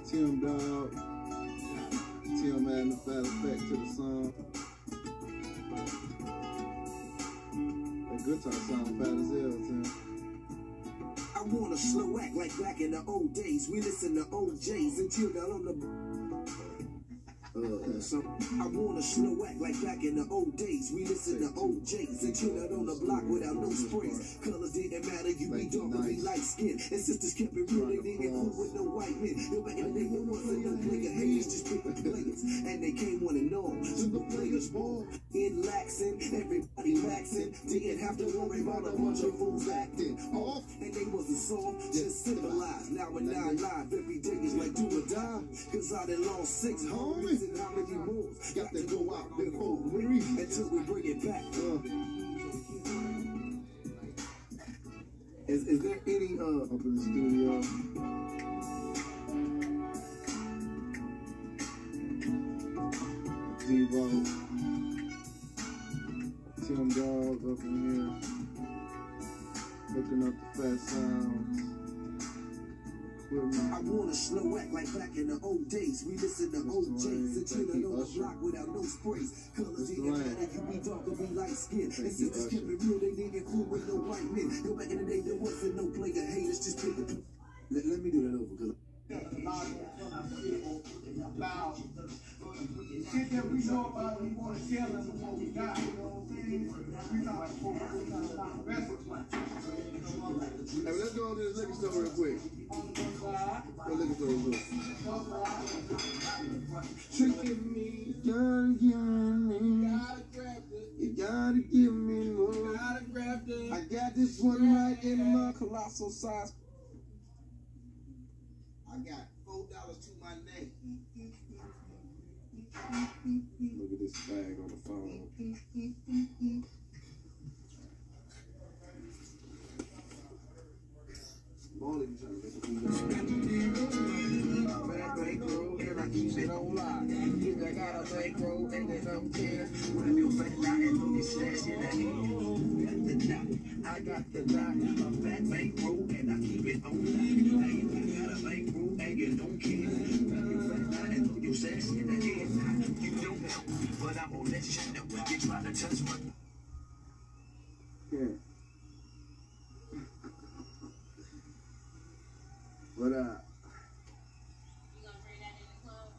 Tim Dog. Tim adding the fat effect to the song. That guitar sound fat as hell, Tim. I wanna slow act like back in the old days. We listen to OJs until down on the. I wanna slow act like back in the old days. We listen to OJs and chill out on the block without no sprays. Colors didn't matter, you be dark or be light skin. And sisters kept it real, they didn't fool with no white men. No back in the day, there wasn't no player haters, just pick the players. And they came one and all. Super players born in laxing, everybody maxing. Didn't have to worry about a bunch of fools acting off. And they wasn't soft, just civilized. Now and now live, every day is like do or die. Cause I done lost 6 homies. How many more got to go out before we until we bring it back? Is there any up in the studio? Devo, Tim Dog up in here, looking up the fat sounds. I wanna slow act like back in the old days. We listen to OJs and chill on the block without no sprays. Colors didn't matter, you be dark or be light skin. And sisters kept it real, they didn't fool with no white men. No back in the day, there wasn't no player haters, just pick it. Let me do that over, cause shit that we know about, we want to tell them before we die. You know what I'm saying? We talking about hey, let's go on to this liquor store real quick. What liquor store is this? Tricking me, you gotta give me more. I got this one right in my colossal size. I got $4 to my name. Look at this bag on the phone. Molly be trying to make a bad bankroll, and I keep it on lock. I got a bankroll, and they don't care. When you find out and put this slash in the hand. I got the knock, a fat bankroll, and I keep it on lock. I got a bankroll, and you don't care. When you find out and put your slash in the hand. You don't know, but I'm gonna let you know. You try to touch my. Yeah. But you gonna bring that in the club?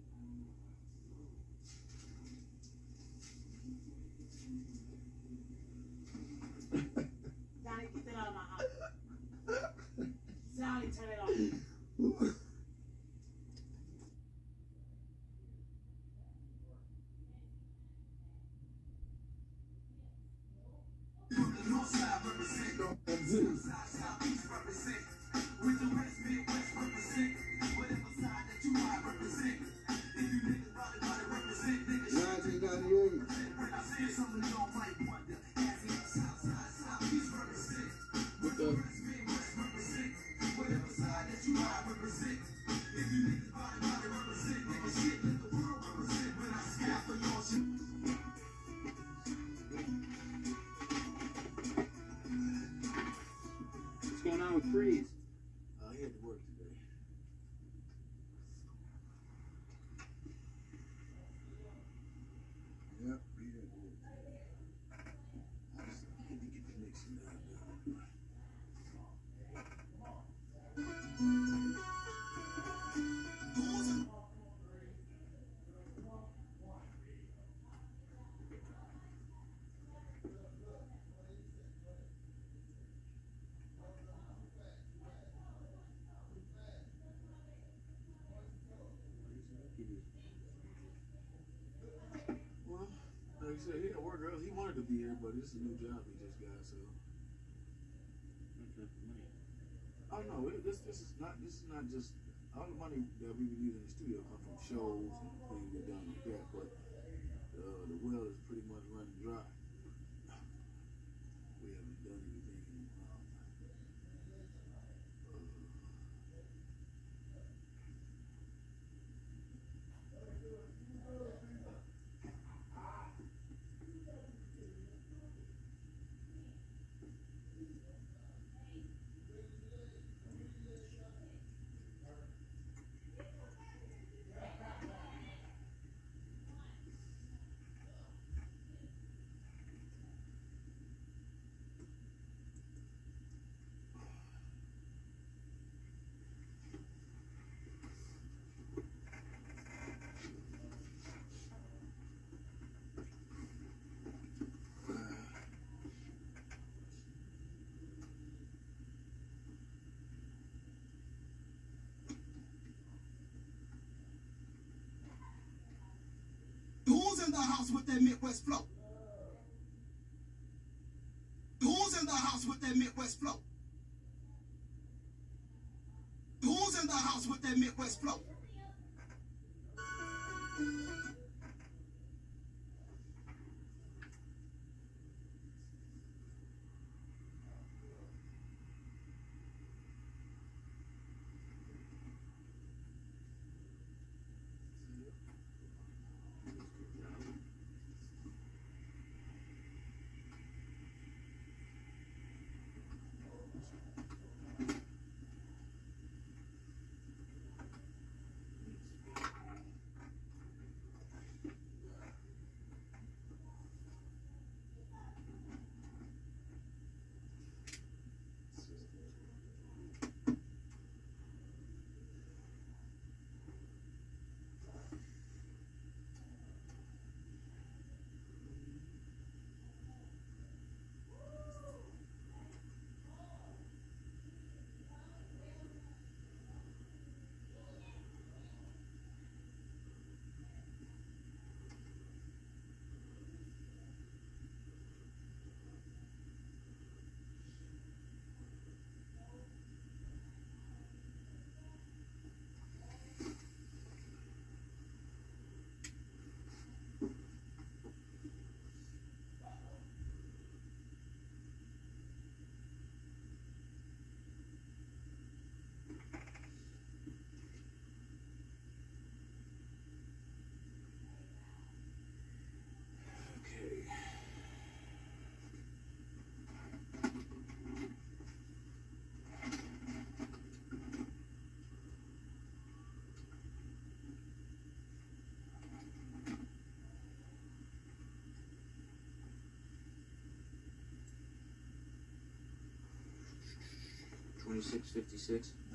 Johnny, get that out of my house. Johnny, turn it off. with the West Midwest represent. Whatever side that you might represent. If you niggas body represent, niggas. 1998. When I say something, y'all might wonder. As in Southeast represent. With the West Midwest represent. Whatever side that you might represent. If you niggas body represent, niggas shit, let the world represent. When I scap for y'all shit. What's going on with Freeze? He had to work today. Yep, he had to work today. I just had to get the mixing done. Like I said, he had work early. He wanted to be here, but it's a new job he just got, so. Oh no, this is not just all the money that we would use in the studio come from shows and things we've done like that, but the well is pretty much running dry. We haven't done anything in the house with that Midwest flow? Who's in the house with that Midwest flow? Who's in the house with that Midwest flow? $26.56.